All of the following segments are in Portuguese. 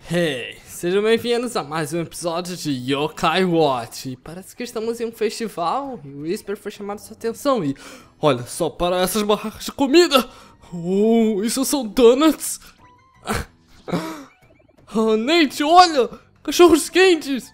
Hey, sejam bem-vindos a mais um episódio de Yokai Watch. E parece que estamos em um festival e o Whisper foi chamado sua atenção e... olha só para essas barracas de comida! Oh, isso são donuts! Oh, Nate, olha! Cachorros quentes!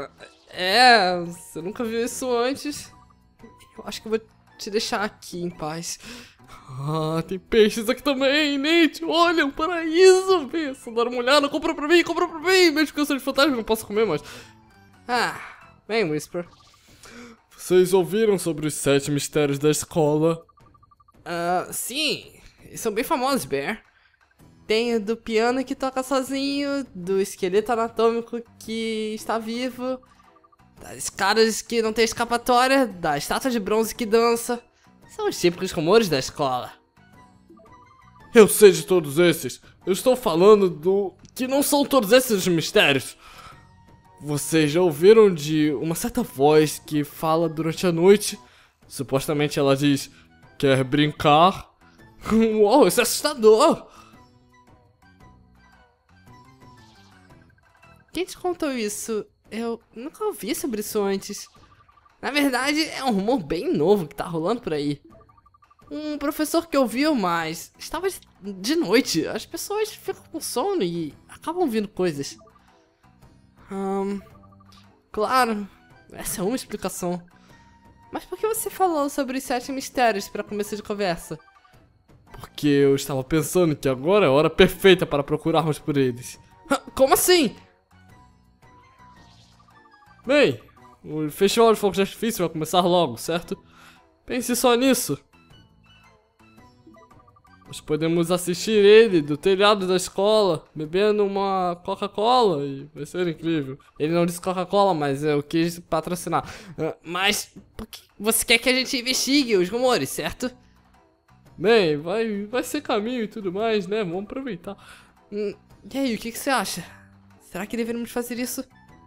Você nunca viu isso antes? Eu acho que eu vou te deixar aqui em paz. Ah, tem peixes aqui também, Nate, olha, um paraíso. Vem, só dar uma olhada, compra pra mim, mesmo que eu seja de fantasma, não posso comer, mas... vem, Whisper. Vocês ouviram sobre os 7 mistérios da escola? Sim, eles são bem famosos, Bear. Tem o do piano que toca sozinho, do esqueleto anatômico que está vivo, das escadas que não tem escapatória, da estátua de bronze que dança. São os típicos rumores da escola. Eu sei de todos esses. Eu estou falando do... que não são todos esses os mistérios. Vocês já ouviram de uma certa voz que fala durante a noite? Supostamente ela diz... quer brincar? Uau, isso é assustador! Quem te contou isso? Eu nunca ouvi sobre isso antes. Na verdade, é um rumor bem novo que tá rolando por aí. Um professor que ouviu, mas estava de noite. As pessoas ficam com sono e acabam ouvindo coisas. Claro, essa é uma explicação. Mas por que você falou sobre os 7 mistérios para começo de conversa? Porque eu estava pensando que agora é a hora perfeita para procurarmos por eles. Como assim? Bem... o festival de fogos de artifício vai começar logo, certo? Pense só nisso. Nós podemos assistir ele do telhado da escola, bebendo uma Coca-Cola e vai ser incrível. Ele não disse Coca-Cola, mas eu quis patrocinar. Mas por que você quer que a gente investigue os rumores, certo? Bem, vai ser caminho e tudo mais, né? Vamos aproveitar. E aí, o que você acha? Será que deveríamos fazer isso?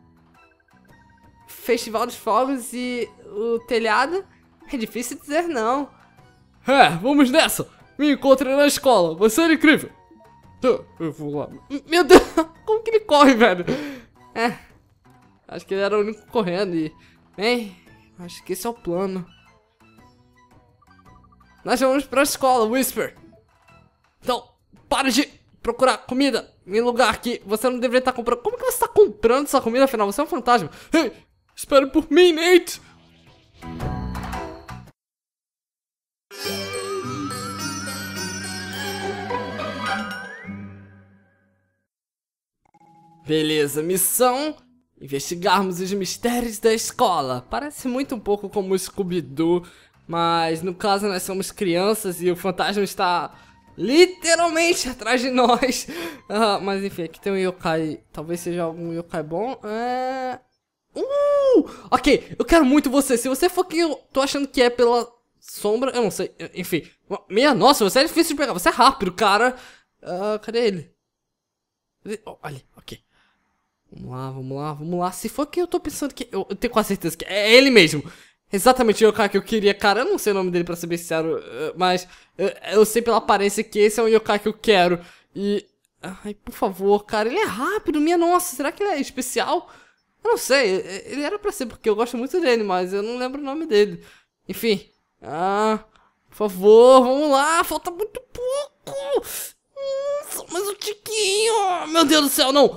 Festival dos fogos e o telhado? É difícil dizer não. Vamos nessa! Me encontre na escola, vai ser incrível! Eu vou lá. Meu Deus, como que ele corre, velho? Acho que ele era o único correndo e... bem, acho que esse é o plano. Nós vamos pra escola, Whisper. Então, para de procurar comida em lugar que você não deveria estar comprando. Como que você está comprando essa comida, afinal? Você é um fantasma. Ei! Espere por mim, Nate! Beleza, missão... investigarmos os mistérios da escola. Parece muito um pouco como o Scooby-Doo, mas no caso nós somos crianças e o fantasma está literalmente atrás de nós. Mas enfim, aqui tem um yokai, talvez seja algum yokai bom. Ok, eu quero muito você. Se você for quem eu tô achando que é pela sombra, eu não sei. Enfim, minha nossa, você é difícil de pegar. Você é rápido, cara. Cadê ele? Ali, ok. Vamos lá. Se for quem eu tô pensando que... eu tenho quase certeza que é ele mesmo. Exatamente o yokai que eu queria, cara. Eu não sei o nome dele pra ser bem sincero, mas eu sei pela aparência que esse é o yokai que eu quero. E... ai, por favor, cara. Ele é rápido, minha nossa. Será que ele é especial? Eu não sei, ele era pra ser porque eu gosto muito dele, mas eu não lembro o nome dele. Enfim, por favor, vamos lá, falta muito pouco. Só mais um tiquinho. Meu Deus do céu, não.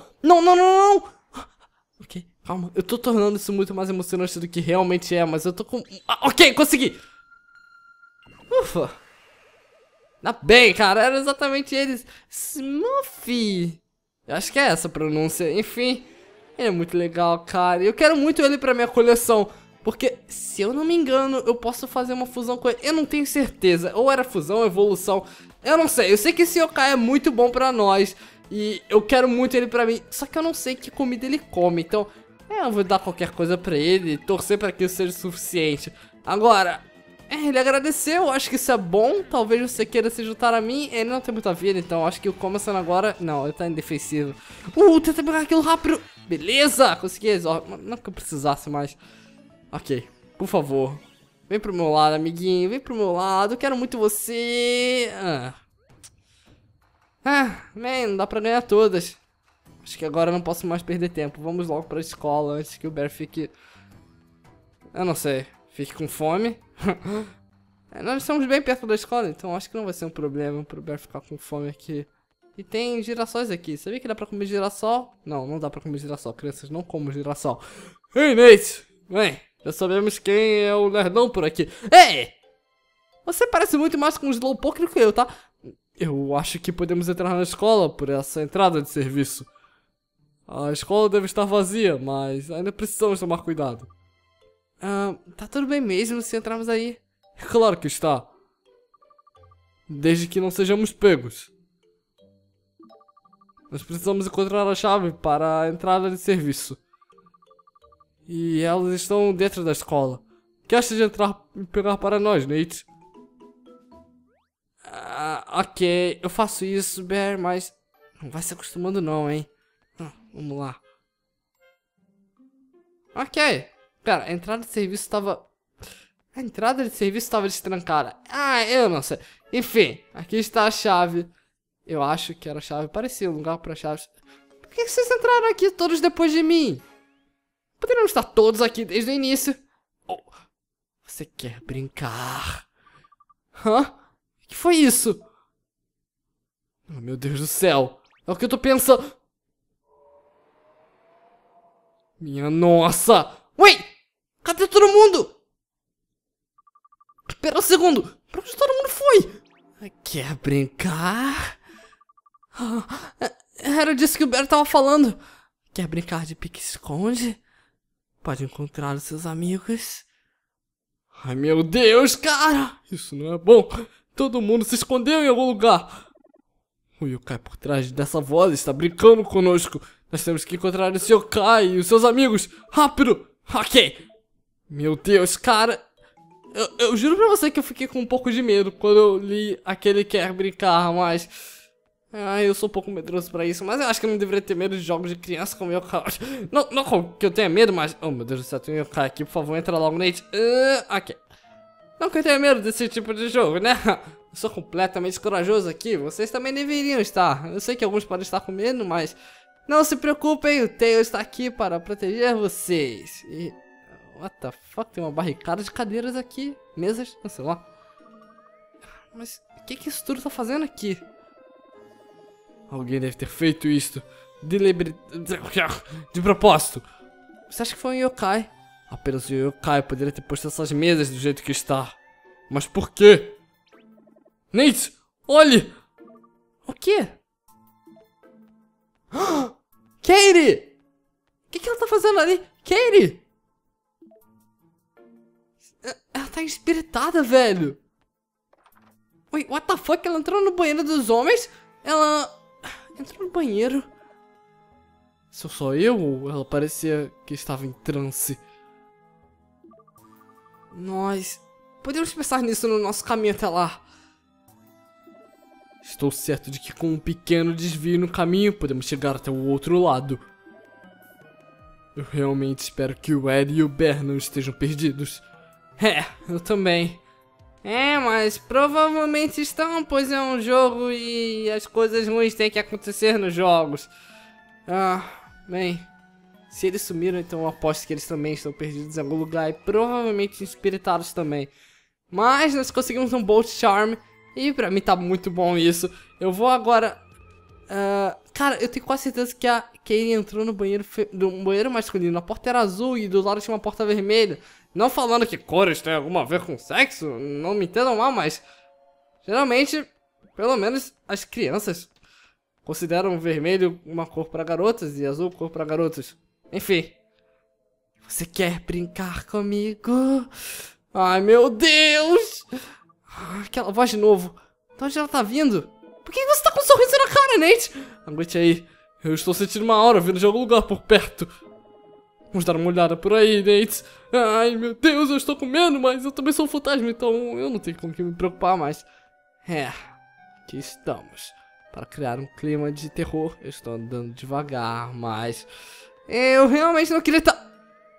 Ok, calma, eu tô tornando isso muito mais emocionante do que realmente é, mas eu tô com... ok, consegui. Ufa. Ainda bem, cara, era exatamente eles. Smurfy. Eu acho que é essa a pronúncia, enfim... ele é muito legal, cara. Eu quero muito ele pra minha coleção. Porque, se eu não me engano, eu posso fazer uma fusão com ele. Eu não tenho certeza. Ou era fusão, evolução. Eu não sei. Eu sei que esse yokai é muito bom pra nós. E eu quero muito ele pra mim. Só que eu não sei que comida ele come. Então, eu vou dar qualquer coisa pra ele. E torcer pra que isso seja suficiente. Agora, ele agradeceu. Acho que isso é bom. Talvez você queira se juntar a mim. Ele não tem muita vida. Então, acho que começando agora... não, ele tá indefensivo. Tenta pegar aquilo rápido. Beleza, consegui resolver. Não que eu precisasse mais. Ok, por favor. Vem pro meu lado, amiguinho. Vem pro meu lado. Eu quero muito você. Man, não dá pra ganhar todas. Acho que agora eu não posso mais perder tempo. Vamos logo pra escola antes que o Bear fique... Eu não sei. Fique com fome. Nós estamos bem perto da escola, então acho que não vai ser um problema pro Bear ficar com fome aqui. E tem girassóis aqui. Sabia que dá pra comer girassol? Não, não dá pra comer girassol. Crianças não comem girassol. Ei, Nate! Vem, já sabemos quem é o nerdão por aqui. Ei! Você parece muito mais com um Slowpoke do que eu, tá? Eu acho que podemos entrar na escola por essa entrada de serviço. A escola deve estar vazia, mas ainda precisamos tomar cuidado. Tá tudo bem mesmo se entrarmos aí? Claro que está. Desde que não sejamos pegos. Nós precisamos encontrar a chave para a entrada de serviço. E elas estão dentro da escola. O que acha de entrar e pegar para nós, Nate? Ok, eu faço isso, Bear, mas não vai se acostumando não, hein? Vamos lá. Ok. Pera, a entrada de serviço estava... A entrada de serviço estava destrancada. Eu não sei. Enfim, aqui está a chave. Eu acho que era a chave. Parecia um lugar para chaves. Por que vocês entraram aqui todos depois de mim? Poderiam estar todos aqui desde o início. Oh, você quer brincar? Hã? O que foi isso? Oh, meu Deus do céu. É o que eu tô pensando. Minha nossa. Ué! Cadê todo mundo? Espera um segundo. Pra onde todo mundo foi? Quer brincar? Era disso que o Bear tava falando. Quer brincar de pique-esconde? Pode encontrar os seus amigos. Ai, meu Deus, cara. Isso não é bom. Todo mundo se escondeu em algum lugar. O yokai por trás dessa voz está brincando conosco. Nós temos que encontrar esse yokai e os seus amigos. Rápido. Ok. Meu Deus, cara. Eu juro pra você que eu fiquei com um pouco de medo quando eu li aquele quer brincar, mas... eu sou um pouco medroso pra isso, mas eu acho que eu não deveria ter medo de jogos de criança como yokai. Não que eu tenha medo, mas... Oh, meu Deus do céu, tem um yokai aqui, por favor, entra logo, Nate. Ok. Não que eu tenha medo desse tipo de jogo, né? Eu sou completamente corajoso aqui, vocês também deveriam estar. Eu sei que alguns podem estar com medo, mas... Não se preocupem, o Tails está aqui para proteger vocês. E... What the fuck? Tem uma barricada de cadeiras aqui. Mesas, não sei lá. Mas o que isso tudo tá fazendo aqui? Alguém deve ter feito isso. De propósito. Você acha que foi um yokai? Apenas o yokai poderia ter posto essas mesas do jeito que está. Mas por quê? Nate, olhe! O quê? Katie! O que ela tá fazendo ali? Katie! Ela tá espiritada, velho. Wait, what the fuck? Ela entrou no banheiro dos homens? Ela... entrou no banheiro? Sou só eu ou ela parecia que estava em transe? Nós... podemos pensar nisso no nosso caminho até lá. Estou certo de que com um pequeno desvio no caminho podemos chegar até o outro lado. Eu realmente espero que o Ed e o Bear não estejam perdidos. Eu também. Mas provavelmente estão, pois é um jogo e as coisas ruins têm que acontecer nos jogos. Bem, se eles sumiram, então eu aposto que eles também estão perdidos em algum lugar e provavelmente espiritados também. Mas nós conseguimos um Bolt Charm e pra mim tá muito bom isso. Eu vou agora... cara, eu tenho quase certeza que a Katie entrou no banheiro masculino. A porta era azul e do lado tinha uma porta vermelha. Não falando que cores têm alguma a ver com sexo, não me entendam mal, mas... geralmente, pelo menos as crianças consideram vermelho uma cor para garotas e azul cor para garotos. Enfim. Você quer brincar comigo? Ai, meu Deus! Aquela voz de novo. De onde ela tá vindo? Por que você tá com um sorriso na cara, Nate? Aguente aí. Eu estou sentindo uma aura vindo de algum lugar por perto. Vamos dar uma olhada por aí, Nate. Ai, meu Deus, eu estou com medo, mas eu também sou um fantasma, então eu não tenho com que me preocupar mais. Aqui estamos. Para criar um clima de terror, eu estou andando devagar, mas... eu realmente não queria estar...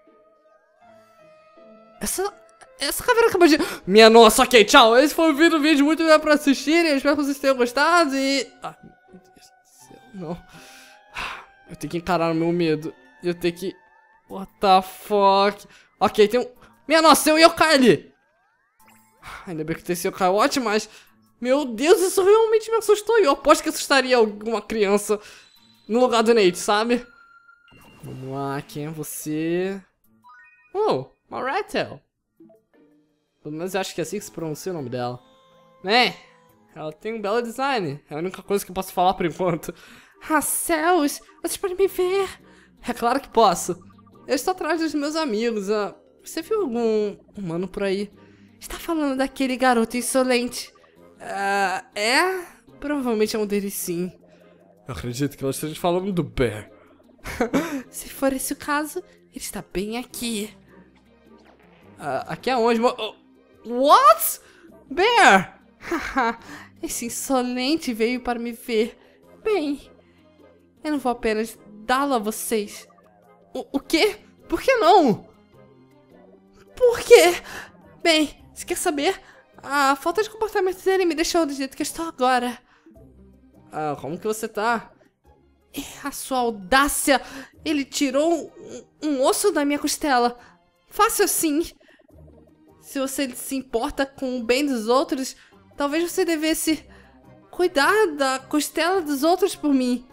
Essa caveira acabou de... Minha nossa, ok, tchau. Esse foi o vídeo muito bem pra assistirem. Eu espero que vocês tenham gostado e... meu Deus do céu, não. Eu tenho que encarar o meu medo. Eu tenho que... What the fuck? Ok, tem um... Minha nossa, tem um yokai ali! Ainda bem que tem esse yokai watch, mas... Meu Deus, isso realmente me assustou. E eu aposto que assustaria alguma criança no lugar do Nate, sabe? Vamos lá, quem é você? Oh, uma Rattle. Pelo menos eu acho que é assim que se pronuncia o nome dela. Né? Ela tem um belo design. É a única coisa que eu posso falar por enquanto. Ah, céus! Vocês podem me ver? É claro que posso. Eu estou atrás dos meus amigos. Você viu algum humano por aí? Está falando daquele garoto insolente. É? Provavelmente é um deles, sim. Eu acredito que ela esteja falando do Bear. Se for esse o caso, ele está bem aqui. Aqui é onde? What? Bear! Esse insolente veio para me ver. Bem, eu não vou apenas dá-lo a vocês. O quê? Por que não? Por quê? Bem, você quer saber? A falta de comportamento dele me deixou do jeito que eu estou agora. Como que você tá? A sua audácia! Ele tirou um osso da minha costela. Fácil assim. Se você se importa com o bem dos outros, talvez você devesse cuidar da costela dos outros por mim.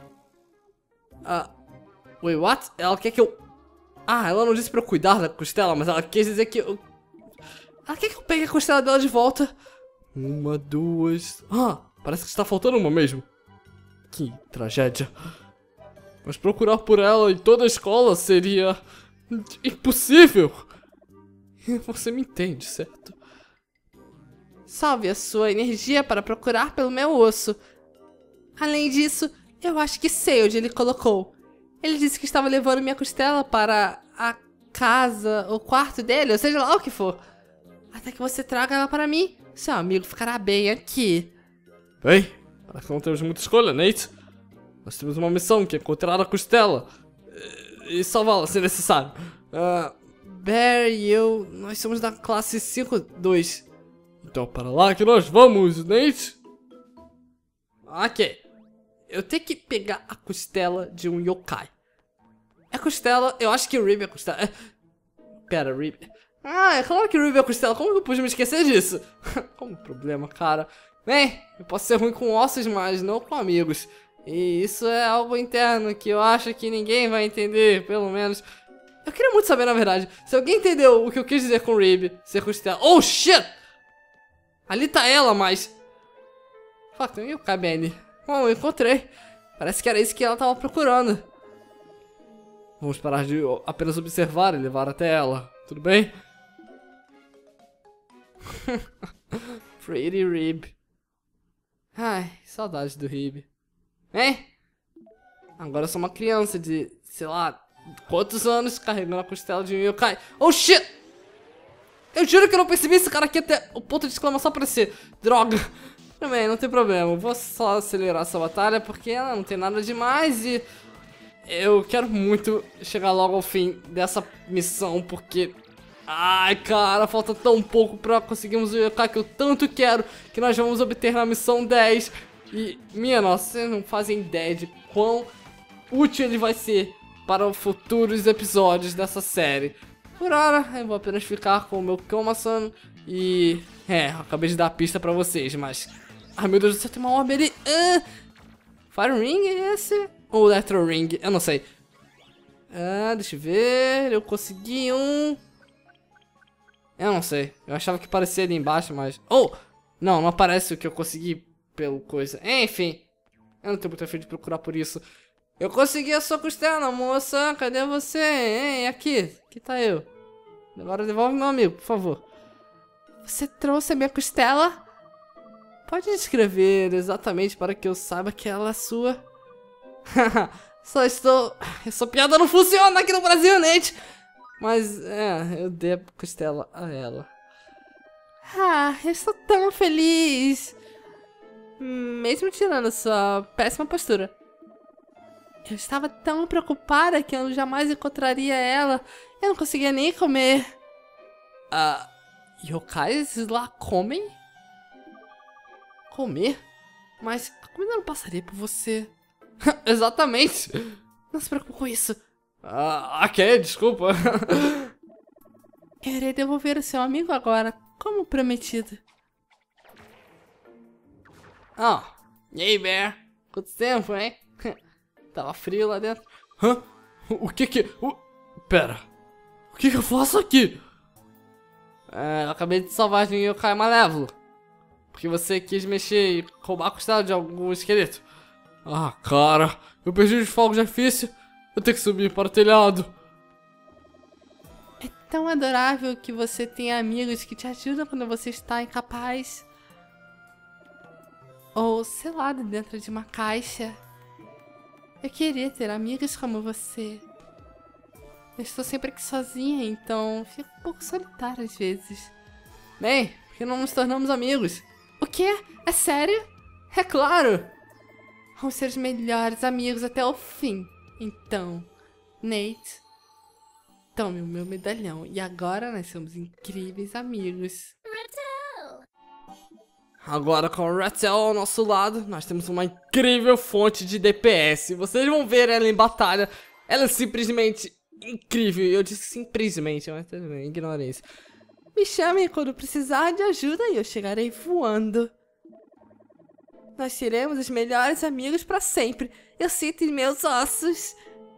Wait, what? Ela quer que eu... ela não disse pra eu cuidar da costela, mas ela quis dizer que eu... Ela quer que eu pegue a costela dela de volta. 1, 2... parece que está faltando uma mesmo. Que tragédia. Mas procurar por ela em toda a escola seria... impossível. Você me entende, certo? Salve a sua energia para procurar pelo meu osso. Além disso, eu acho que sei onde ele colocou. Ele disse que estava levando minha costela para a casa, o quarto dele, ou seja lá o que for. Até que você traga ela para mim, seu amigo ficará bem aqui. Bem, parece que não temos muita escolha, Nate. Nós temos uma missão, que é encontrar a costela e salvá-la, se necessário. Bear e eu, nós somos da classe 5-2. Então para lá que nós vamos, Nate. Ok. Eu tenho que pegar a costela de um yokai. É costela, eu acho que o Rib é costela. Pera, Rib... é claro que o Rib é costela, como que eu pude me esquecer disso? Como problema, cara. Bem, eu posso ser ruim com ossos, mas não com amigos. E isso é algo interno que eu acho que ninguém vai entender, pelo menos. Eu queria muito saber, na verdade, se alguém entendeu o que eu quis dizer com Rib, ser costela. Oh, shit! Ali tá ela, mas... Fuck, tem um yokai bem ali. Bom, eu encontrei. Parece que era isso que ela tava procurando. Vamos parar de apenas observar e levar até ela. Tudo bem? Pretty Rib. Ai, saudade do Rib. Hein? Agora eu sou uma criança de, sei lá, quantos anos carregando a costela de um yokai. Oh, shit! Eu juro que eu não percebi esse cara aqui até o ponto de exclamação aparecer. Droga! Também, não tem problema. Vou só acelerar essa batalha porque ela não tem nada demais e... eu quero muito chegar logo ao fim dessa missão porque... ai, cara, falta tão pouco pra conseguirmos o yokai que eu tanto quero que nós vamos obter na missão 10. E, minha nossa, vocês não fazem ideia de quão útil ele vai ser para os futuros episódios dessa série. Por hora, eu vou apenas ficar com o meu Koma-san e... eu acabei de dar a pista pra vocês, mas... ai, meu Deus do céu, tem uma orbe ali. Fire Ring é esse? Ou Electro Ring? Eu não sei. Deixa eu ver... eu consegui um... eu não sei. Eu achava que parecia ali embaixo, mas... oh! Não aparece o que eu consegui pelo coisa. Enfim. Eu não tenho muito afim de procurar por isso. Eu consegui a sua costela, moça. Cadê você? Hein? Aqui. Aqui tá eu. Agora devolve meu amigo, por favor. Você trouxe a minha costela? Pode descrever exatamente para que eu saiba que ela é sua. Só estou... essa piada não funciona aqui no Brasil, Nate. Mas, eu dei a costela a ela. Eu estou tão feliz. Mesmo tirando sua péssima postura. Eu estava tão preocupada que eu jamais encontraria ela. Eu não conseguia nem comer. Yokais lá comem? Comer? Mas a comida não passaria por você. Exatamente. Não se preocupe com isso. Ok, desculpa. Eu irei devolver o seu amigo agora, como prometido. E aí, Bear? Quanto tempo, hein? Tava frio lá dentro. Hã? O que que... Pera. O que que eu faço aqui? Eu acabei de salvar de um yokai malévolo. Porque você quis mexer e roubar a costela de algum esqueleto. Cara. Eu perdi os fogos de artifício. Eu tenho que subir para o telhado. É tão adorável que você tem amigos que te ajudam quando você está incapaz. Ou selado dentro de uma caixa. Eu queria ter amigos como você. Eu estou sempre aqui sozinha, então fico um pouco solitária às vezes. Bem, porque não nos tornamos amigos? O quê? É sério? É claro! Vamos ser os melhores amigos até o fim. Então, Nate, tome o meu medalhão. E agora nós somos incríveis amigos. Agora com o Rattel ao nosso lado, nós temos uma incrível fonte de DPS. Vocês vão ver ela em batalha. Ela é simplesmente incrível. Eu disse simplesmente, mas tudo bem, ignorem isso. Me chamem quando precisar de ajuda e eu chegarei voando. Nós seremos os melhores amigos pra sempre. Eu sinto em meus ossos.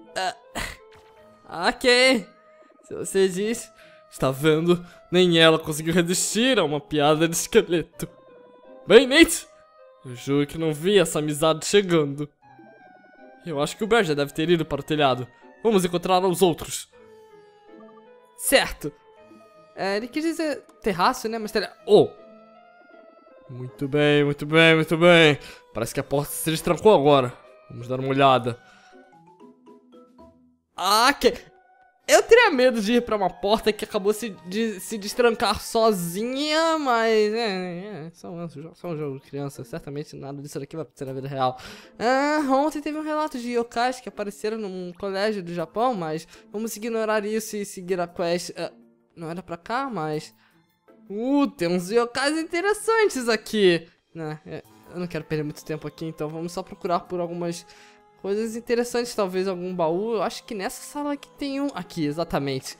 Ok. Se você diz. Está vendo? Nem ela conseguiu resistir a uma piada de esqueleto. Bem, Nate, eu juro que não vi essa amizade chegando. Eu acho que o Bear já deve ter ido para o telhado. Vamos encontrar os outros. Certo. Ele quis dizer terraço, né? Mas telhado. Muito bem, muito bem, muito bem. Parece que a porta se destrancou agora. Vamos dar uma olhada. Ok. Eu teria medo de ir pra uma porta que acabou se destrancar sozinha, mas só um jogo de criança. Certamente nada disso daqui vai acontecer na vida real. Ontem teve um relato de yokais que apareceram num colégio do Japão, mas vamos ignorar isso e seguir a quest. Não era pra cá, mas... tem uns yokais interessantes aqui. Eu não quero perder muito tempo aqui, então vamos só procurar por algumas... coisas interessantes, talvez algum baú. Eu acho que nessa sala aqui tem um... Aqui, exatamente.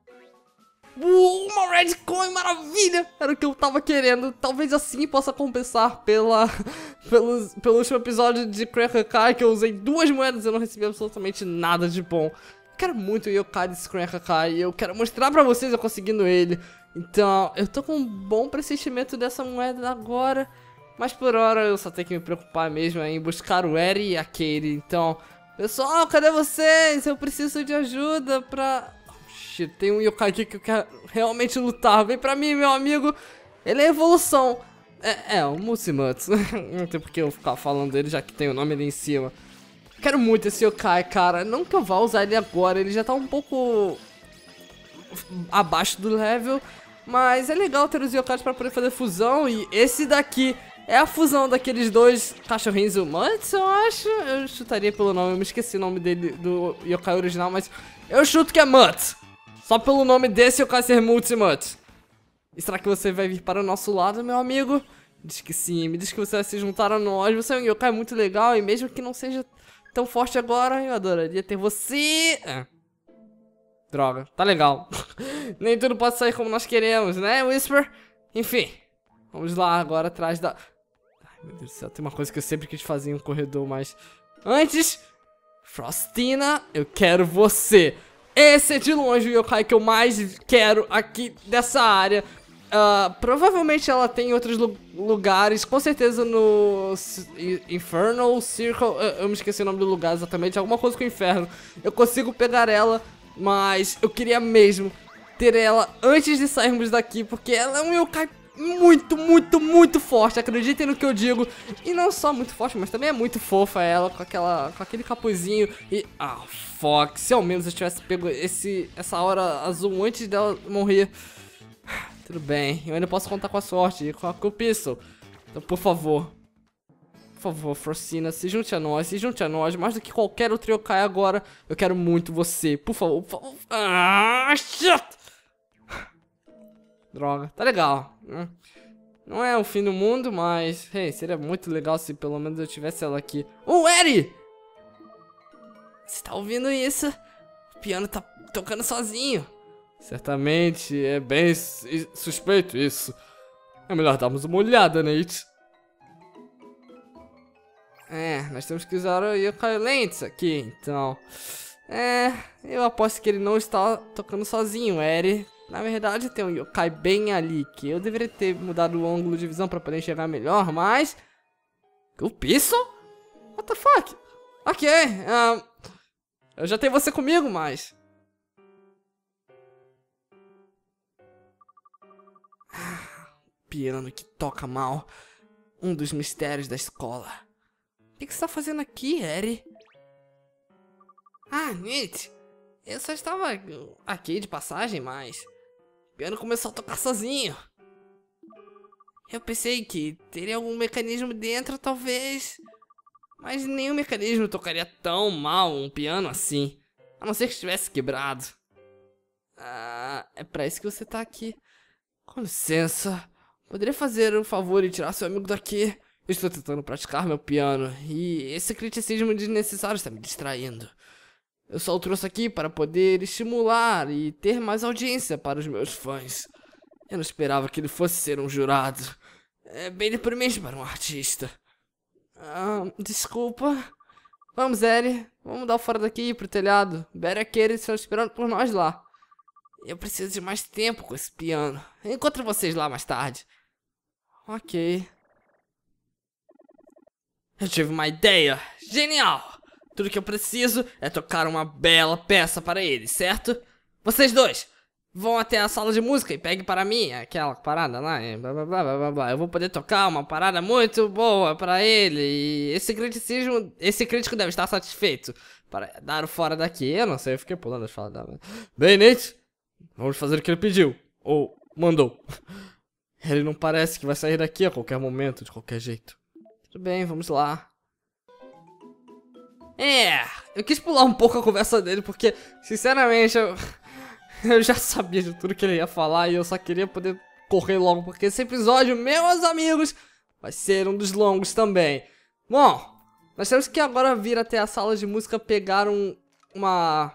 Uma Red Coin, maravilha! Era o que eu tava querendo. Talvez assim possa compensar pelo último episódio de Crank Kai, que eu usei 2 moedas e eu não recebi absolutamente nada de bom. Eu quero muito o yokai desse Crank Kai e eu quero mostrar pra vocês eu conseguindo ele. Então, eu tô com um bom pressentimento dessa moeda agora. Mas por hora eu só tenho que me preocupar mesmo em buscar o Eri e a Katie. Então, pessoal, cadê vocês? Eu preciso de ajuda pra... Shit, tem um yokai aqui que eu quero realmente lutar. Vem pra mim, meu amigo. Ele é evolução. O Multimutsu. Não tem por que eu ficar falando dele, já que tem o nome ali em cima. Quero muito esse yokai, cara. Não que eu vá usar ele agora. Ele já tá um pouco... abaixo do level. Mas é legal ter os yokais pra poder fazer fusão. E esse daqui... é a fusão daqueles dois cachorrinhos humanos, eu acho. Eu chutaria pelo nome, eu me esqueci o nome dele, do yokai original, mas eu chuto que é Mutt. Só pelo nome desse yokai ser Multimut. E será que você vai vir para o nosso lado, meu amigo? Diz que sim, me diz que você vai se juntar a nós. Você é um yokai muito legal e mesmo que não seja tão forte agora, eu adoraria ter você. Droga, tá legal. Nem tudo pode sair como nós queremos, né, Whisper? Enfim, vamos lá agora atrás da... Meu Deus do céu, tem uma coisa que eu sempre quis fazer em um corredor, mas... Antes, Frostina, eu quero você. Esse é de longe o yokai que eu mais quero aqui dessa área. Provavelmente ela tem em outros lugares, com certeza no Infernal Circle, eu me esqueci o nome do lugar exatamente, alguma coisa com o inferno. Eu consigo pegar ela, mas eu queria mesmo ter ela antes de sairmos daqui, porque ela é um yokai muito, muito, muito forte, acreditem no que eu digo. E não só muito forte, mas também é muito fofa ela, com aquele capuzinho. E, fuck, se ao menos eu tivesse pego essa hora azul antes dela morrer. Tudo bem, eu ainda posso contar com a sorte, com a Pistol. Então, por favor, Frostina, se junte a nós, mais do que qualquer outro yokai agora. Eu quero muito você, por favor, shit! Droga, tá legal. Não é o fim do mundo, mas... Hey, seria muito legal se pelo menos eu tivesse ela aqui. Eri! Você tá ouvindo isso? O piano tá tocando sozinho. Certamente é bem suspeito isso. É melhor darmos uma olhada, Nate. Nós temos que usar o Yokai Lens aqui, então. Eu aposto que ele não está tocando sozinho, Eri. Na verdade, tem um yokai bem ali, que eu deveria ter mudado o ângulo de visão pra poder enxergar melhor, mas... O Piso? What the fuck? Ok, eu já tenho você comigo, mas... Piano que toca mal. Um dos mistérios da escola. O que você tá fazendo aqui, Eri? Nate, eu só estava aqui de passagem, mas o piano começou a tocar sozinho. Eu pensei que teria algum mecanismo dentro, talvez, mas nenhum mecanismo tocaria tão mal um piano assim, a não ser que estivesse quebrado. É pra isso que você tá aqui. Com licença, poderia fazer um favor e tirar seu amigo daqui? Eu estou tentando praticar meu piano e esse criticismo desnecessário está me distraindo. Eu só o trouxe aqui para poder estimular e ter mais audiência para os meus fãs. Eu não esperava que ele fosse ser um jurado. É bem deprimente para um artista. Desculpa. Vamos, Eri. Vamos dar o fora daqui e ir pro telhado. Barry e Katie estão esperando por nós lá. Eu preciso de mais tempo com esse piano. Eu encontro vocês lá mais tarde. Ok. Eu tive uma ideia. Genial! Tudo que eu preciso é tocar uma bela peça para ele, certo? Vocês dois vão até a sala de música e peguem para mim aquela parada lá, blá, blá, blá, blá, blá. Eu vou poder tocar uma parada muito boa para ele e esse crítico deve estar satisfeito para dar o fora daqui. Eu não sei, eu fiquei pulando as falas dela. Bem, Nate, vamos fazer o que ele pediu, ou mandou. Ele não parece que vai sair daqui a qualquer momento, de qualquer jeito. Tudo bem, vamos lá. Eu quis pular um pouco a conversa dele, porque, sinceramente, eu já sabia de tudo que ele ia falar e eu só queria poder correr logo, porque esse episódio, meus amigos, vai ser um dos longos também. Bom, nós temos que agora vir até a sala de música pegar uma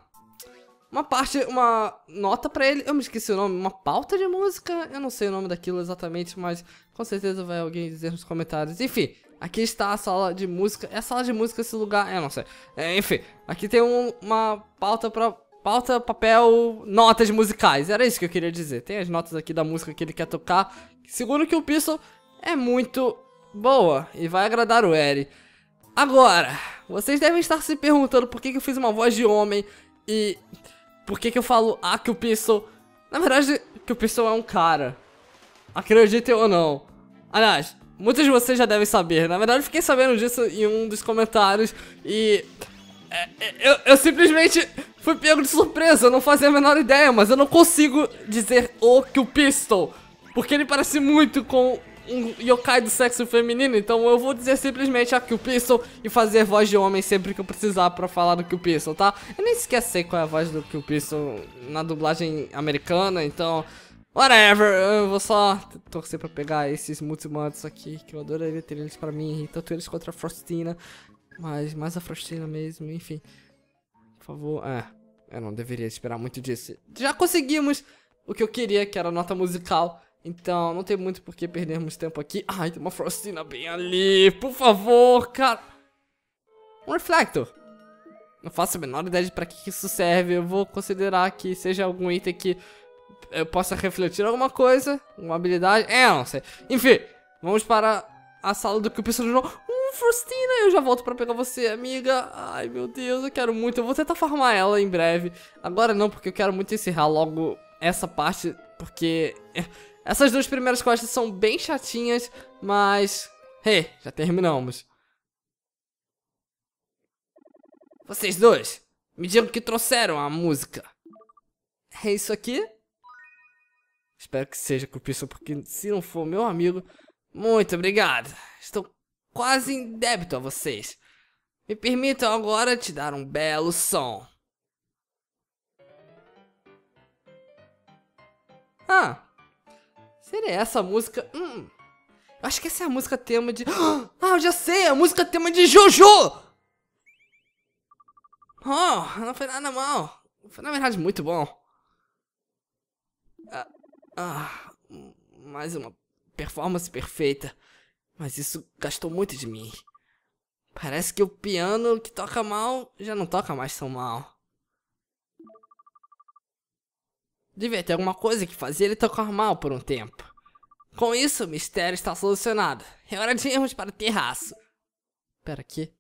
nota pra ele. Eu me esqueci o nome, uma pauta de música? Eu não sei o nome daquilo exatamente, mas com certeza vai alguém dizer nos comentários. Enfim, aqui está a sala de música. É a sala de música esse lugar? Eu não sei. Enfim, aqui tem uma pauta pra... Pauta, papel, notas musicais. Era isso que eu queria dizer. Tem as notas aqui da música que ele quer tocar. Segundo que o Pistol é muito boa e vai agradar o Eri. Agora, vocês devem estar se perguntando por que eu fiz uma voz de homem e por que eu falo que o Pistol... Na verdade, que o Pistol é um cara. Acreditem ou não. Aliás, muitos de vocês já devem saber. Na verdade, eu fiquei sabendo disso em um dos comentários e... Eu simplesmente fui pego de surpresa, eu não fazia a menor ideia, mas eu não consigo dizer o que o Pistol, porque ele parece muito com um yokai do sexo feminino, então eu vou dizer simplesmente que o Pistol e fazer voz de homem sempre que eu precisar pra falar do que o Pistol, tá? Eu nem sequer sei qual é a voz do que o Pistol na dublagem americana, então... Whatever, eu vou só torcer pra pegar esses multimantos aqui, que eu adoraria ter eles pra mim, tanto eles contra a Frostina. Mas mais a Frostina mesmo, enfim. Por favor, eu não deveria esperar muito disso. Já conseguimos o que eu queria, que era a nota musical. Então, não tem muito por que perdermos tempo aqui. Ai, tem uma Frostina bem ali, por favor, cara. Um reflector. Não faço a menor ideia de pra que isso serve. Eu vou considerar que seja algum item que eu possa refletir alguma coisa, uma habilidade. Eu não sei. Enfim, vamos para a sala do que o pessoal de novo. Frostina, eu já volto pra pegar você, amiga. Ai, meu Deus, eu quero muito. Eu vou tentar farmar ela em breve. Agora não, porque eu quero muito encerrar logo essa parte, porque essas duas primeiras quests são bem chatinhas, mas... Hey, já terminamos. Vocês dois, me digam que trouxeram a música. É isso aqui? Espero que seja com o Pistol, porque se não for meu amigo... Muito obrigado. Estou quase em débito a vocês. Me permitam agora te dar um belo som. Seria essa a música? Eu acho que essa é a música tema de... eu já sei! A música tema de Jojo! Oh, não foi nada mal. Foi na verdade muito bom. Mais uma performance perfeita. Mas isso gastou muito de mim. Parece que o piano que toca mal já não toca mais tão mal. Devia ter alguma coisa que fazia ele tocar mal por um tempo. Com isso, o mistério está solucionado. É hora de irmos para o terraço. Pera, aqui.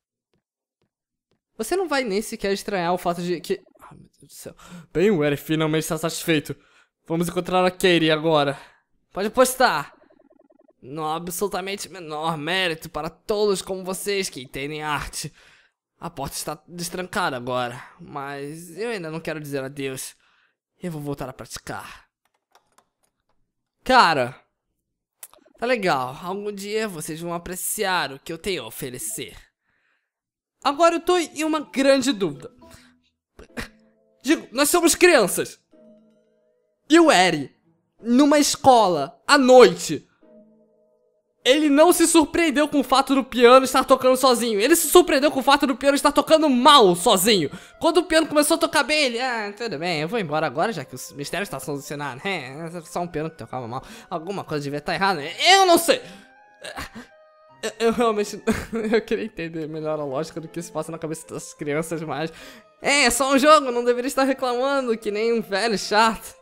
Você não vai nem sequer estranhar o fato de que... Ah, meu Deus do céu. Bem, o Eric finalmente está satisfeito. Vamos encontrar a Katie agora. Pode apostar. Não há absolutamente menor mérito para tolos como vocês que entendem arte. A porta está destrancada agora, mas eu ainda não quero dizer adeus. Eu vou voltar a praticar. Cara, tá legal. Algum dia vocês vão apreciar o que eu tenho a oferecer. Agora eu tô em uma grande dúvida. Digo, nós somos crianças. E o Eri, numa escola, à noite, ele não se surpreendeu com o fato do piano estar tocando sozinho. Ele se surpreendeu com o fato do piano estar tocando mal sozinho. Quando o piano começou a tocar bem, ele... tudo bem, eu vou embora agora, já que o mistério está solucionado. É só um piano que tocava mal. Alguma coisa devia estar errada. Eu não sei. Eu realmente... eu queria entender melhor a lógica do que se passa na cabeça das crianças, mas... é só um jogo, não deveria estar reclamando que nem um velho chato.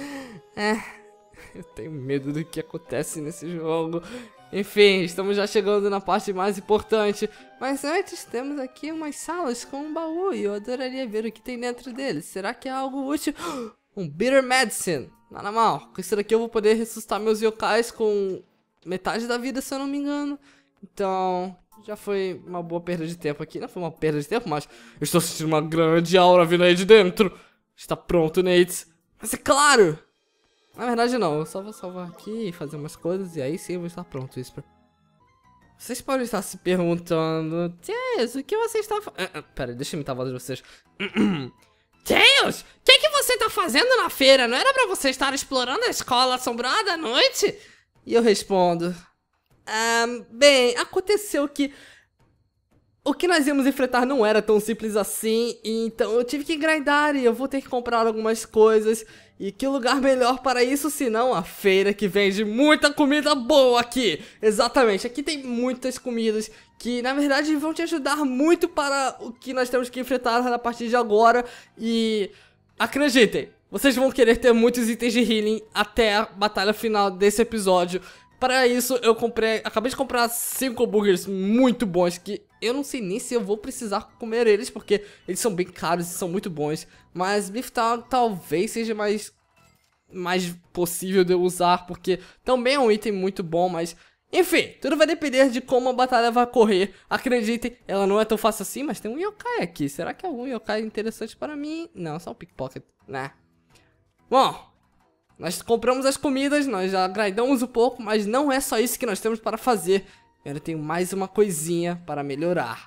Eu tenho medo do que acontece nesse jogo. Enfim, estamos já chegando na parte mais importante. Mas antes temos aqui umas salas com um baú e eu adoraria ver o que tem dentro deles. Será que é algo útil? Um Bitter Medicine. Nada mal. Com isso daqui eu vou poder ressuscitar meus yokais com metade da vida, se eu não me engano. Então, já foi uma boa perda de tempo aqui. Não foi uma perda de tempo, mas eu estou sentindo uma grande aura vindo aí de dentro. Está pronto, Nate. Mas é claro! Na verdade não, eu só vou salvar aqui e fazer umas coisas e aí sim eu vou estar pronto, Whisper. Vocês podem estar se perguntando... Tails, o que você está fazendo? Pera, deixa eu imitar a voz de vocês. Tails, o que você está fazendo na feira? Não era pra você estar explorando a escola assombrada à noite? E eu respondo... bem, aconteceu que... o que nós íamos enfrentar não era tão simples assim, então eu tive que grindar e eu vou ter que comprar algumas coisas. E que lugar melhor para isso senão a feira que vende muita comida boa aqui. Exatamente, aqui tem muitas comidas que na verdade vão te ajudar muito para o que nós temos que enfrentar a partir de agora. E acreditem, vocês vão querer ter muitos itens de healing até a batalha final desse episódio. Para isso eu acabei de comprar 5 hambúrgueres muito bons que eu não sei nem se eu vou precisar comer eles, porque eles são bem caros e são muito bons. Mas Beef Town talvez seja mais possível de eu usar, porque também é um item muito bom, mas... enfim, tudo vai depender de como a batalha vai correr. Acreditem, ela não é tão fácil assim, mas tem um yokai aqui. Será que é algum yokai interessante para mim? Não, só um pickpocket, né? Bom... nós compramos as comidas, nós já grindamos um pouco, mas não é só isso que nós temos para fazer. Eu ainda tenho mais uma coisinha para melhorar.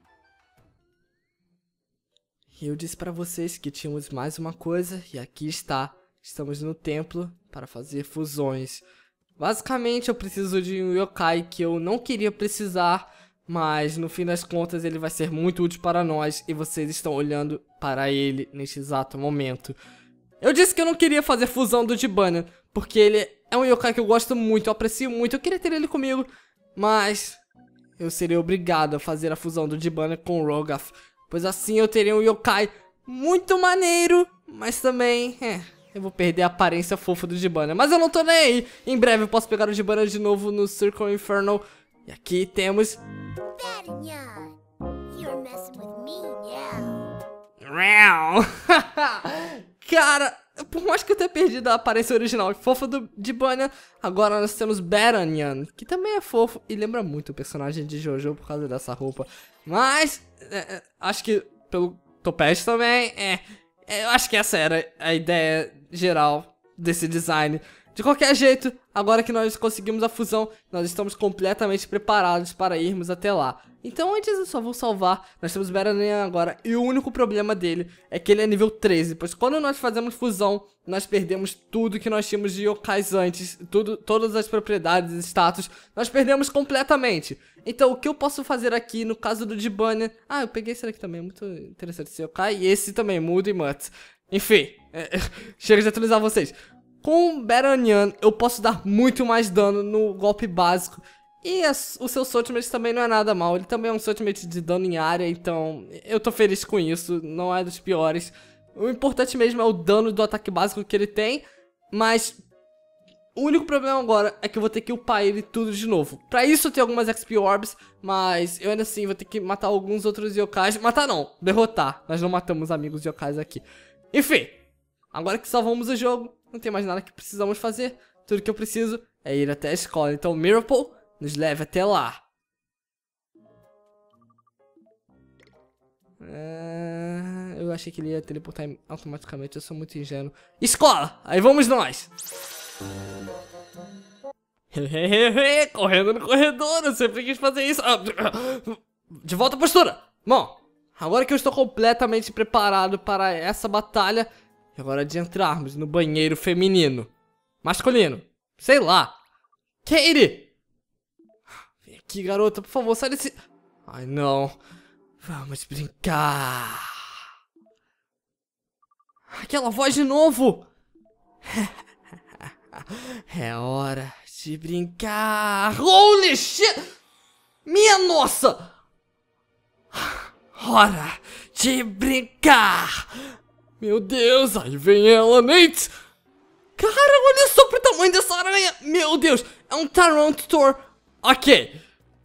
E eu disse para vocês que tínhamos mais uma coisa, e aqui está. Estamos no templo para fazer fusões. Basicamente eu preciso de um yokai que eu não queria precisar, mas no fim das contas ele vai ser muito útil para nós, e vocês estão olhando para ele neste exato momento. Eu disse que eu não queria fazer fusão do Jibanyan, porque ele é um yokai que eu gosto muito, eu aprecio muito, eu queria ter ele comigo. Mas eu seria obrigado a fazer a fusão do Jibanyan com o Rogath, pois assim eu teria um yokai muito maneiro, mas também, eu vou perder a aparência fofa do Jibanyan. Mas eu não tô nem aí, em breve eu posso pegar o Jibanyan de novo no Circle Infernal. E aqui temos... Cara, por mais que eu tenha perdido a aparência original e fofa do Jibanyan, agora nós temos Baranyan, que também é fofo e lembra muito o personagem de Jojo por causa dessa roupa. Mas, acho que pelo topete também, eu acho que essa era a ideia geral desse design. De qualquer jeito, agora que nós conseguimos a fusão, nós estamos completamente preparados para irmos até lá. Então antes eu só vou salvar, nós temos Baronian agora, e o único problema dele é que ele é nível 13, pois quando nós fazemos fusão, nós perdemos tudo que nós tínhamos de yokais antes, todas as propriedades e status, nós perdemos completamente. Então o que eu posso fazer aqui no caso do Dibania, eu peguei esse aqui também, é muito interessante esse yokai, e esse também, Mudo e Mutz. Enfim, chega de atualizar vocês. Com o Baronian eu posso dar muito mais dano no golpe básico. E o seu ultimate também não é nada mal. Ele também é um ultimate de dano em área. Então eu tô feliz com isso. Não é dos piores. O importante mesmo é o dano do ataque básico que ele tem. Mas o único problema agora é que eu vou ter que upar ele tudo de novo. Pra isso eu tenho algumas XP Orbs. Mas eu ainda assim vou ter que matar alguns outros yokais. Matar não, derrotar. Nós não matamos amigos yokais aqui. Enfim, agora que salvamos o jogo, não tem mais nada que precisamos fazer. Tudo que eu preciso é ir até a escola. Então Miracle nos leve até lá. Eu achei que ele ia teleportar automaticamente. Eu sou muito ingênuo. Escola! Aí vamos nós! Correndo no corredor. Eu sempre quis fazer isso. De volta à postura. Bom, agora que eu estou completamente preparado para essa batalha, é hora de entrarmos no banheiro feminino. Masculino. Sei lá. Katie! Vem aqui, garota, por favor, sai desse... Ai, não. Vamos brincar. Aquela voz de novo. É hora de brincar. Holy shit! Minha nossa! Hora de brincar. Meu Deus, aí vem ela, Nate. Cara, olha só pro tamanho dessa aranha. Meu Deus, é um Tyranitar. Ok.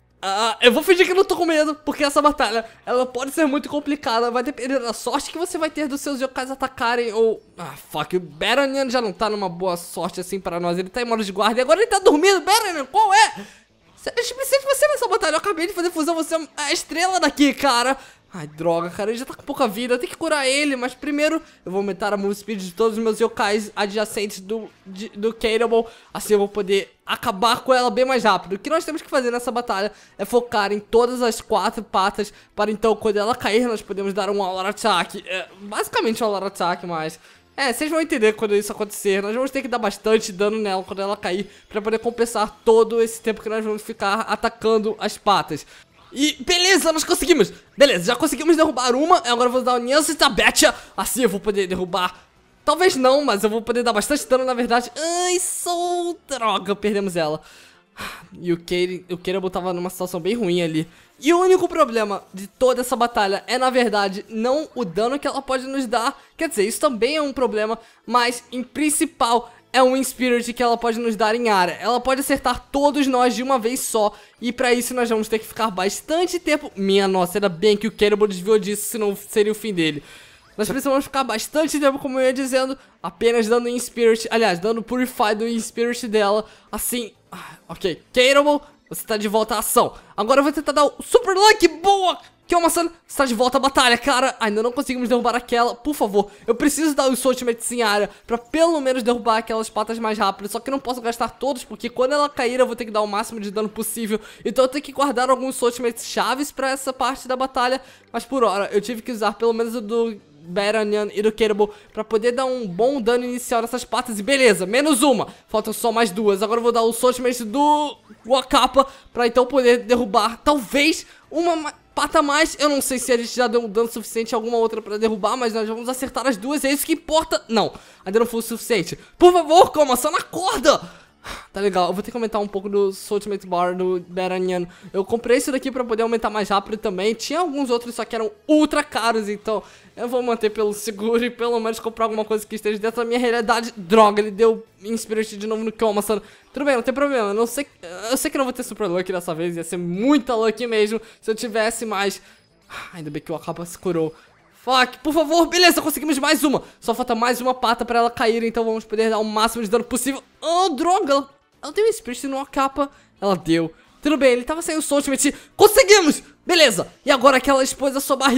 Eu vou fingir que não tô com medo, porque essa batalha, ela pode ser muito complicada. Vai depender da sorte que você vai ter dos seus yokais atacarem ou... fuck, o Baronian já não tá numa boa sorte assim para nós. Ele tá em modo de guarda e agora ele tá dormindo. Baronian, qual é? A gente precisa de você nessa batalha. Eu acabei de fazer fusão, você é a estrela daqui, cara. Ai, droga, cara, ele já tá com pouca vida. Eu tenho que curar ele, mas primeiro eu vou aumentar a move speed de todos os meus yokais adjacentes do Kateable. Assim eu vou poder acabar com ela bem mais rápido. O que nós temos que fazer nessa batalha é focar em todas as 4 patas, para então quando ela cair nós podemos dar um all attack. Basicamente um all attack, mas... vocês vão entender quando isso acontecer. Nós vamos ter que dar bastante dano nela quando ela cair, pra poder compensar todo esse tempo que nós vamos ficar atacando as patas. E beleza, nós conseguimos. Beleza, já conseguimos derrubar uma. Agora eu vou dar o Nyancy Tabetia. Assim eu vou poder derrubar. Talvez não, mas eu vou poder dar bastante dano na verdade. Ai, sou... droga, perdemos ela. E o Kateable tava numa situação bem ruim ali. E o único problema de toda essa batalha é, na verdade, não o dano que ela pode nos dar. Quer dizer, isso também é um problema, mas em principal é um Wind Spirit que ela pode nos dar em área. Ela pode acertar todos nós de uma vez só, e pra isso nós vamos ter que ficar bastante tempo... Minha nossa, ainda bem que o Kateable desviou disso, senão seria o fim dele. Nós precisamos ficar bastante tempo, como eu ia dizendo, apenas dando Wind Spirit, aliás, dando Purify do Wind Spirit dela, assim... ok, Kateable, você tá de volta à ação. Agora eu vou tentar dar o Super Lucky, boa! Kyouma-san, você tá de volta à batalha, cara. Ainda não conseguimos derrubar aquela, por favor. Eu preciso dar os ultimates em área pra pelo menos derrubar aquelas patas mais rápido. Só que eu não posso gastar todos, porque quando ela cair eu vou ter que dar o máximo de dano possível. Então eu tenho que guardar alguns ultimates chaves pra essa parte da batalha. Mas por hora, eu tive que usar pelo menos o do Baronian e do Kateable pra poder dar um bom dano inicial nessas patas. E beleza, menos uma, faltam só mais 2. Agora eu vou dar os ultimates do Wakapa pra então poder derrubar talvez uma pata a mais. Eu não sei se a gente já deu um dano suficiente a alguma outra pra derrubar, mas nós vamos acertar as duas, é isso que importa. Não, ainda não foi o suficiente. Por favor, Kyouma-san, acorda! Tá legal, eu vou ter que aumentar um pouco do Ultimate Bar do Baronian. Eu comprei isso daqui pra poder aumentar mais rápido também. Tinha alguns outros, só que eram ultra caros, então eu vou manter pelo seguro e pelo menos comprar alguma coisa que esteja dentro da minha realidade. Droga, ele deu Inspiration de novo no Kyouma-san. Tudo bem, não tem problema, eu sei que não vou ter Super Lucky dessa vez. Ia ser muita Lucky mesmo se eu tivesse, mas... ainda bem que o Wakapa se curou. Fuck, por favor, beleza, conseguimos mais uma. Só falta mais uma pata pra ela cair, então vamos poder dar o máximo de dano possível. Oh, droga, ela deu um Spirit no Wakapa. Ela deu. Tudo bem, ele tava sem o Ultimate. Conseguimos! Beleza, e agora que ela expôs a sua barriga,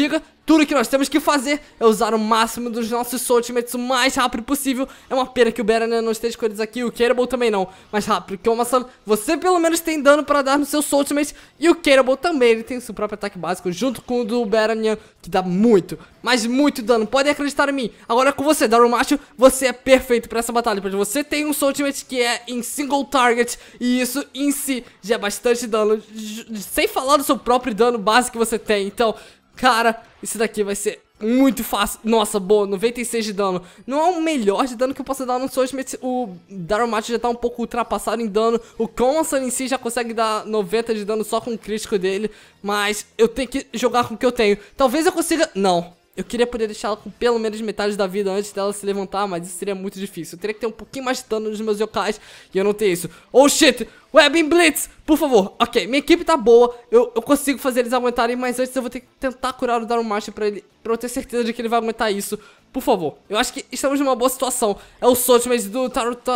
Tudo que nós temos que fazer é usar o máximo dos nossos ultimates o mais rápido possível. É uma pena que o Baranian não esteja com eles aqui, o Cannibal também não. Mas rápido, que você pelo menos tem dano pra dar nos seus ultimates. E o Cannibal também, ele tem seu próprio ataque básico junto com o do Baranian, que dá muito, mas muito dano. Podem acreditar em mim. Agora com você, Darumachio, você é perfeito pra essa batalha, porque você tem um ultimate que é em single target. E isso em si já é bastante dano, sem falar do seu próprio dano básico que você tem. Então... cara, isso daqui vai ser muito fácil. Nossa, boa, 96 de dano. Não é o melhor de dano que eu posso dar no Ultimate. O Darumachio já tá um pouco ultrapassado em dano. O Komasan em si já consegue dar 90 de dano só com o crítico dele. Mas eu tenho que jogar com o que eu tenho. Talvez eu consiga... não. Eu queria poder deixá-la com pelo menos metade da vida antes dela se levantar, mas isso seria muito difícil. Eu teria que ter um pouquinho mais de dano nos meus yokais e eu não tenho isso. Oh shit! Webbing Blitz! Por favor. Ok, minha equipe tá boa. Eu consigo fazer eles aguentarem, mas antes eu vou ter que tentar curar o Darumachio pra eu ter certeza de que ele vai aguentar isso. Por favor. Eu acho que estamos numa boa situação. É o ultimate do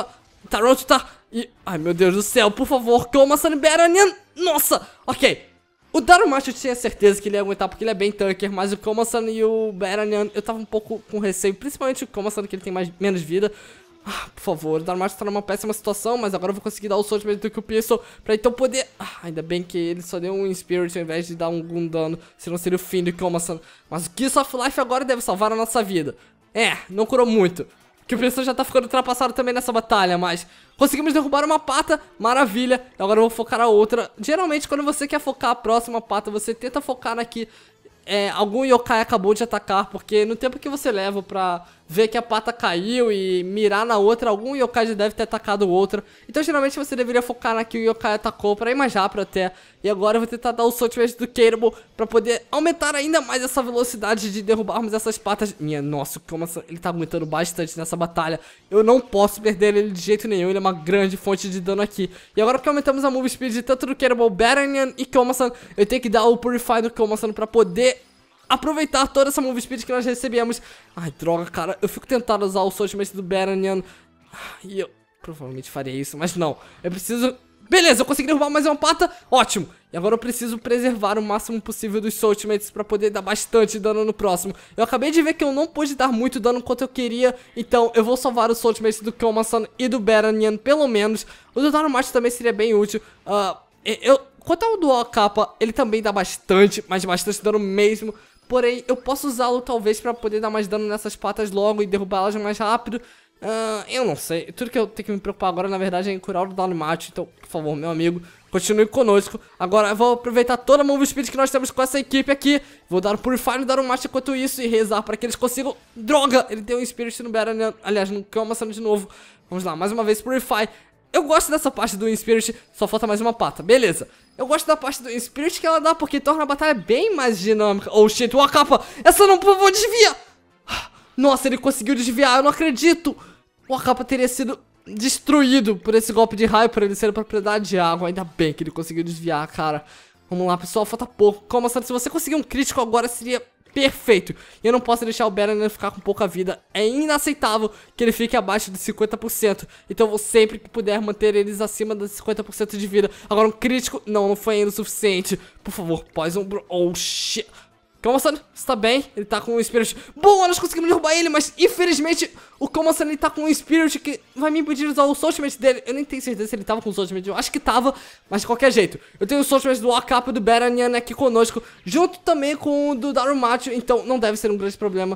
Taruta e... ai meu Deus do céu, por favor, Komasan Baranian! Nossa! Ok. O Darumachio eu tinha certeza que ele ia aguentar porque ele é bem tanker, mas o Komasan e o Baranian eu tava um pouco com receio, principalmente o Komasan que ele tem menos vida. Por favor, o Darumachio tá numa péssima situação, mas agora eu vou conseguir dar o ultimate do Kupiso pra então poder... ainda bem que ele só deu um Spirit ao invés de dar algum dano, senão seria o fim do Komasan. Mas o Kiss of Life agora deve salvar a nossa vida. Não curou muito. Que o Kupiso já tá ficando ultrapassado também nessa batalha, mas conseguimos derrubar uma pata, maravilha. Agora eu vou focar a outra. Geralmente quando você quer focar a próxima pata, você tenta focar na que algum yokai acabou de atacar, porque no tempo que você leva pra ver que a pata caiu e mirar na outra, algum yokai já deve ter atacado outra. Então geralmente você deveria focar na que o yokai atacou pra ir mais rápido até. E agora eu vou tentar dar o ultimate do Cannibal pra poder aumentar ainda mais essa velocidade de derrubarmos essas patas. Nossa, como ele tá aguentando bastante nessa batalha. Eu não posso perder ele de jeito nenhum, ele é uma grande fonte de dano aqui. E agora que aumentamos a move speed tanto do Cannibal, Baranian e Komasan, eu tenho que dar o Purify do Komasan pra poder aproveitar toda essa move speed que nós recebemos. Ai, droga, cara, eu fico tentado usar o ultimate do Baranian e eu provavelmente faria isso, mas não. Eu preciso... beleza, eu consegui derrubar mais uma pata, ótimo. E agora eu preciso preservar o máximo possível dos ultimates pra poder dar bastante dano no próximo. Eu acabei de ver que eu não pude dar muito dano quanto eu queria, então eu vou salvar os ultimates do Komasan e do Baranian, pelo menos. O do Darumachio também seria bem útil. Quanto ao do Okapa, ele também dá bastante, mas bastante dano mesmo. Porém, eu posso usá-lo talvez pra poder dar mais dano nessas patas logo e derrubá-las mais rápido. Eu não sei. Tudo que eu tenho que me preocupar agora, na verdade, é em curar o Darumachio. Então, por favor, meu amigo, continue conosco. Agora eu vou aproveitar toda a move speed que nós temos com essa equipe aqui. Vou dar o Purify no Darumachio enquanto isso e rezar para que eles consigam... droga! Ele deu um Spirit no Baranian. Aliás, no Komasan de novo. Vamos lá, mais uma vez, Purify. Eu gosto dessa parte do Spirit, só falta mais uma pata, beleza. Eu gosto da parte do Spirit que ela dá, porque torna a batalha bem mais dinâmica. Oh shit, o Akapa, essa não, por favor, desvia. Nossa, ele conseguiu desviar, eu não acredito. O Akapa teria sido destruído por esse golpe de raio, por ele ser propriedade de água. Ainda bem que ele conseguiu desviar, cara. Vamos lá, pessoal, falta pouco. Como assim, se você conseguir um crítico agora, seria... perfeito. E eu não posso deixar o Baranian ficar com pouca vida. É inaceitável que ele fique abaixo de 50%. Então eu vou sempre que puder manter eles acima dos 50% de vida. Agora um crítico, não foi ainda o suficiente. Por favor, Poison Bro. Oh shit. Komasan, você tá bem? Ele tá com um Spirit. Boa, nós conseguimos derrubar ele, mas infelizmente o Komasan ele tá com um Spirit que vai me impedir de usar o ultimate dele. Eu nem tenho certeza se ele tava com o ultimate, eu acho que tava, mas de qualquer jeito. Eu tenho o ultimate do Akapa do Baranian aqui conosco, junto também com o do Darumachio, então não deve ser um grande problema.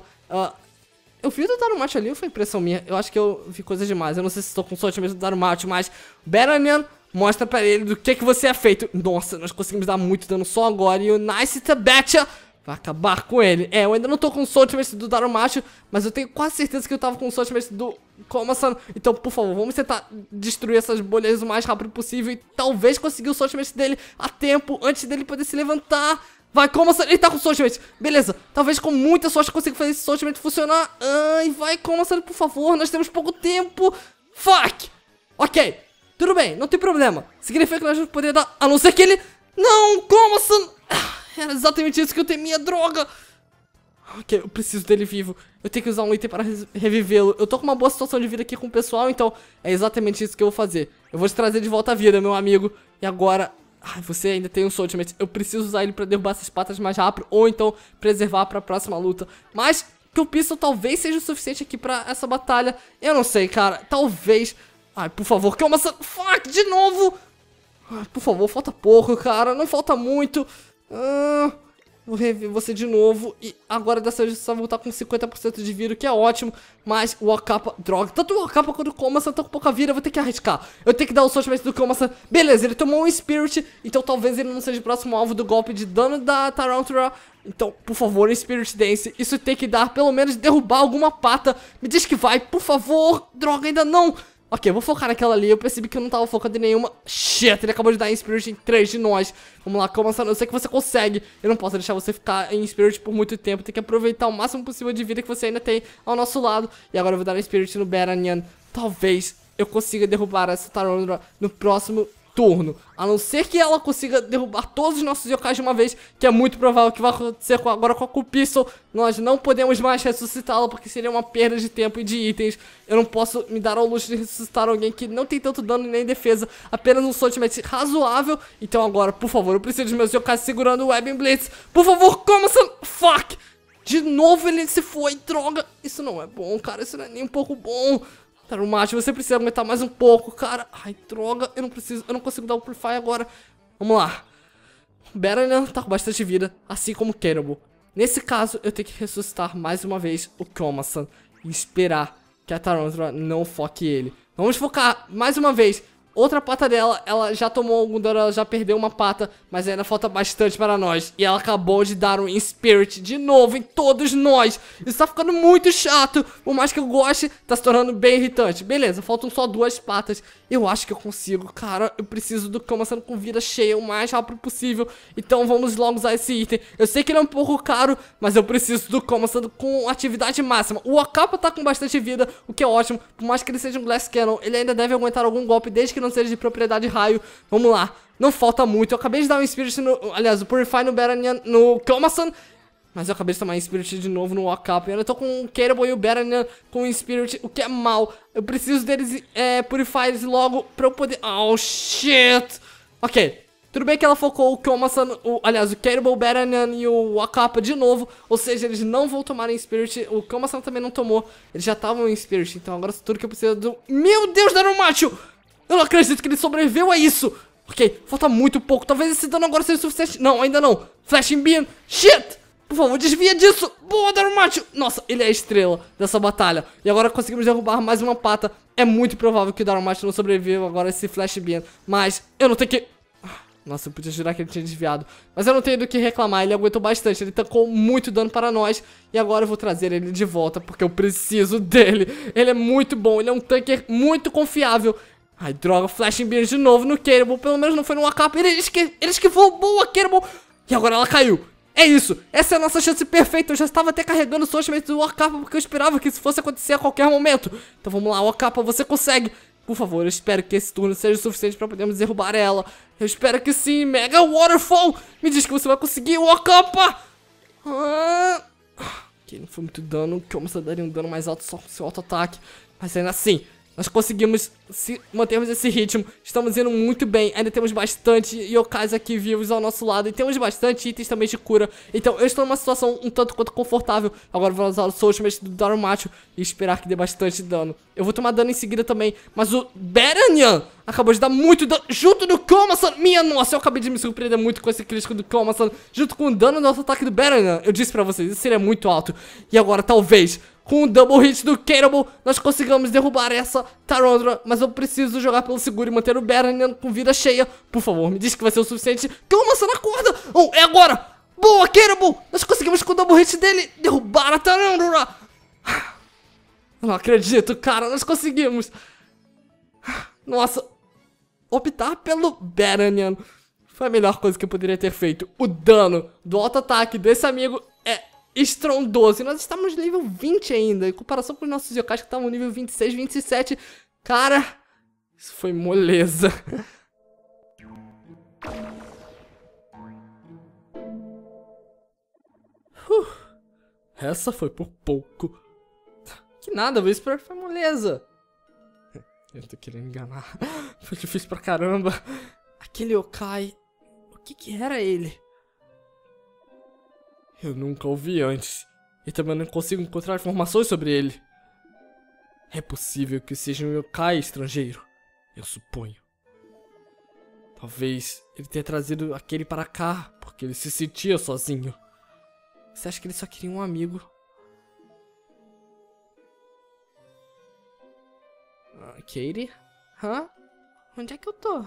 Eu vi o do Darumachio ali ou foi impressão minha? Eu acho que eu vi coisas demais, eu não sei se estou com o ultimate do Darumachio, mas Baranian... mostra pra ele do que você é feito. Nossa, nós conseguimos dar muito dano só agora. E o Nice Tabacha vai acabar com ele. Eu ainda não tô com o ultimate do Darumachio, mas eu tenho quase certeza que eu tava com o ultimate do Komasan. Então, por favor, vamos tentar destruir essas bolhas o mais rápido possível e talvez conseguir o ultimate dele a tempo, antes dele poder se levantar. Vai, Komasan, ele tá com o ultimate. Beleza, talvez com muita sorte eu consiga fazer esse ultimate funcionar. Ai, vai, Komasan, por favor, nós temos pouco tempo. Fuck! Ok, tudo bem, não tem problema. Significa que nós vamos poder dar, a não ser que ele... não, Komasan! Era exatamente isso que eu temia, droga! Ok, eu preciso dele vivo. Eu tenho que usar um item para revivê-lo. Eu tô com uma boa situação de vida aqui com o pessoal, então é exatamente isso que eu vou fazer. Eu vou te trazer de volta à vida, meu amigo. E agora... Ai, você ainda tem um Soul Ultimate. Eu preciso usar ele pra derrubar essas patas mais rápido. Ou então preservar pra próxima luta. Mas que o Pistol talvez seja o suficiente aqui pra essa batalha. Eu não sei, cara. Talvez. Ai, por favor, calma essa... Fuck, de novo. Ai, por favor, falta pouco, cara. Não falta muito. Vou rever você de novo. E agora dessa vez você vai voltar com 50% de vida, que é ótimo. Mas o Wakapa, droga, tanto o Wakapa quanto o Komasan estão com pouca vida. Eu vou ter que arriscar. Eu tenho que dar o sortimento do Komasan. Beleza, ele tomou um Spirit. Então talvez ele não seja o próximo alvo do golpe de dano da Tarantula. Então, por favor, um Spirit Dance. Isso tem que dar, pelo menos derrubar alguma pata. Me diz que vai, por favor. Droga, ainda não. Ok, eu vou focar naquela ali. Eu percebi que eu não tava focando em nenhuma. Shit, ele acabou de dar em Spirit em 3 de nós. Vamos lá, Komasan, eu sei que você consegue. Eu não posso deixar você ficar em Spirit por muito tempo. Tem que aproveitar o máximo possível de vida que você ainda tem ao nosso lado. E agora eu vou dar um Spirit no Baranyan. Talvez eu consiga derrubar essa Tarantula no próximo turno. A não ser que ela consiga derrubar todos os nossos yokais de uma vez, que é muito provável que vai acontecer agora com a Pistol. Nós não podemos mais ressuscitá-la, porque seria uma perda de tempo e de itens. Eu não posso me dar ao luxo de ressuscitar alguém que não tem tanto dano nem defesa, apenas um ultimate razoável. Então agora, por favor, eu preciso dos meus yokais segurando o Webbing Blitz. Por favor, Komasan, fuck! De novo ele se foi, droga. Isso não é bom, cara, isso não é nem um pouco bom. Tarumate, você precisa aguentar mais um pouco, cara. Ai, droga, eu não consigo dar o Purify agora. Vamos lá. Baranyan tá com bastante vida, assim como Cannibal. Nesse caso, eu tenho que ressuscitar mais uma vez o Komasan e esperar que a Tarantula não foque ele. Vamos focar mais uma vez. Outra pata dela, ela já tomou algum dano, ela já perdeu uma pata, mas ainda falta bastante para nós. E ela acabou de dar um Spirit de novo em todos nós. Isso tá ficando muito chato. Por mais que eu goste, tá se tornando bem irritante. Beleza, faltam só 2 patas. Eu acho que eu consigo, cara. Eu preciso do Komasan com vida cheia o mais rápido possível. Então vamos logo usar esse item. Eu sei que ele é um pouco caro, mas eu preciso do Komasan com atividade máxima. O Wakapa tá com bastante vida, o que é ótimo. Por mais que ele seja um Glass Cannon, ele ainda deve aguentar algum golpe, desde que não seja de propriedade raio. Vamos lá, não falta muito. Eu acabei de dar um Spirit aliás, o Purify no Baranyan, no Komasan, mas eu acabei de tomar um Spirit de novo no Wakapa. Eu ainda tô com o Cannibal e o Baranyan com o Spirit, o que é mal. Eu preciso deles Purify eles logo pra eu poder... Oh, shit! Ok, tudo bem que ela focou o Komasan, aliás, o Cannibal, o Baranyan e o Wakapa de novo. Ou seja, eles não vão tomar em Spirit. O Komasan também não tomou. Eles já estavam em Spirit, então agora tudo que eu preciso do... Meu Deus, Darumacho! Eu não acredito que ele sobreviveu a isso. Ok, falta muito pouco. Talvez esse dano agora seja o suficiente. Não, ainda não. Flashing Beam. Shit! Por favor, desvia disso. Boa, Darumacho. Nossa, ele é a estrela dessa batalha. E agora conseguimos derrubar mais uma pata. É muito provável que o Darumacho não sobreviveu agora a esse Flash Beam. Mas eu não tenho que... Nossa, eu podia jurar que ele tinha desviado. Mas eu não tenho do que reclamar, ele aguentou bastante. Ele tancou muito dano para nós. E agora eu vou trazer ele de volta, porque eu preciso dele. Ele é muito bom, ele é um tanker muito confiável. Ai, droga, Flashing Beam de novo no Cannibal. Pelo menos não foi no Wakapa. Ele esquivou, boa, Cannibal. E agora ela caiu. É isso, essa é a nossa chance perfeita. Eu já estava até carregando o ultimate do Wakapa, porque eu esperava que isso fosse acontecer a qualquer momento. Então vamos lá, Wakapa, você consegue. Por favor, eu espero que esse turno seja o suficiente para podermos derrubar ela. Eu espero que sim, Mega Waterfall. Me diz que você vai conseguir, Wakapa. Ok, não foi muito dano, que eu daria um dano mais alto só com seu auto-ataque. Mas ainda assim... Nós conseguimos mantermos esse ritmo. Estamos indo muito bem. Ainda temos bastante yokais aqui vivos ao nosso lado. E temos bastante itens também de cura. Então eu estou numa situação um tanto quanto confortável. Agora vou usar o Soul Ultimate do Darumacho e esperar que dê bastante dano. Eu vou tomar dano em seguida também. Mas o Baranyan acabou de dar muito dano junto do Komasan. Minha nossa, eu acabei de me surpreender muito com esse crítico do Komasan. Junto com o dano do ataque do Baranyan. Eu disse pra vocês, isso seria muito alto. E agora talvez... Com o double hit do Cannibal, nós conseguimos derrubar essa Tarantula. Mas eu preciso jogar pelo seguro e manter o Baranyan com vida cheia. Por favor, me diz que vai ser o suficiente. Komasan, acorda! Oh, é agora! Boa, Cannibal! Nós conseguimos com o double hit dele derrubar a Tarantula. Eu não acredito, cara, nós conseguimos. Nossa, optar pelo Baranyan foi a melhor coisa que eu poderia ter feito. O dano do auto-ataque desse amigo é... estrondoso, e nós estamos no nível 20 ainda, em comparação com os nossos yokais que estavam no nível 26, 27, cara, isso foi moleza. Essa foi por pouco. Que nada, o Whisper foi moleza. Eu tô querendo enganar, foi difícil pra caramba. Aquele yokai que era ele? Eu nunca o vi antes. E também não consigo encontrar informações sobre ele. É possível que seja um yokai estrangeiro, eu suponho. Talvez ele tenha trazido aquele para cá, porque ele se sentia sozinho. Você acha que ele só queria um amigo? Katie? Hã? Onde é que eu tô?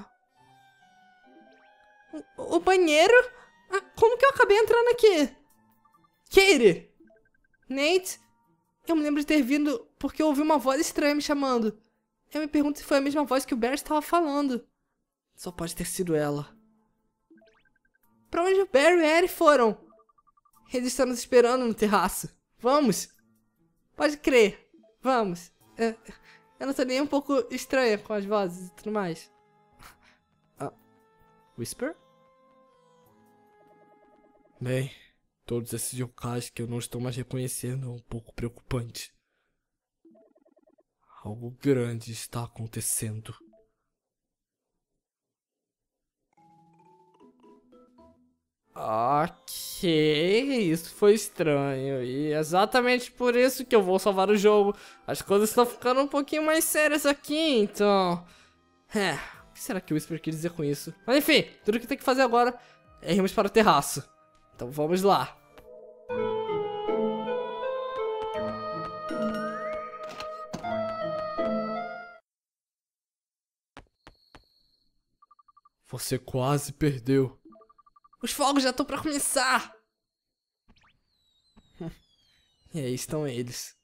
O banheiro? Como que eu acabei entrando aqui? Katie! Nate? Eu me lembro de ter vindo porque eu ouvi uma voz estranha me chamando. Eu me pergunto se foi a mesma voz que o Barry estava falando. Só pode ter sido ela. Pra onde o Barry e a Ellie foram? Eles estão nos esperando no terraço. Vamos! Pode crer. Vamos. Eu não tô nem um pouco estranha com as vozes e tudo mais. Whisper? Bem, todos esses yokais que eu não estou mais reconhecendo é um pouco preocupante. Algo grande está acontecendo. Ok, isso foi estranho. E é exatamente por isso que eu vou salvar o jogo. As coisas estão ficando um pouquinho mais sérias aqui, então... o que será que o Whisper quer dizer com isso? Mas enfim, tudo que tem que fazer agora é irmos para o terraço. Então vamos lá. Você quase perdeu. Os fogos já estão para começar. E aí estão eles.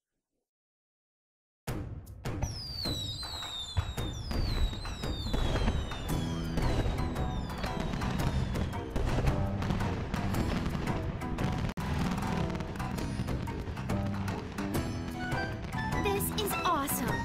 This is awesome.